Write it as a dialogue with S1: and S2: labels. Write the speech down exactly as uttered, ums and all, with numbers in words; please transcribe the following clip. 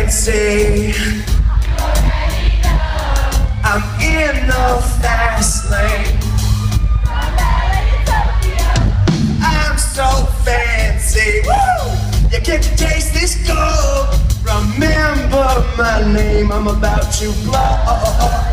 S1: fancy. I'm in the fast lane. I'm so fancy. Woo! Yeah, can't you taste this gold? Remember my name, I'm about to blow.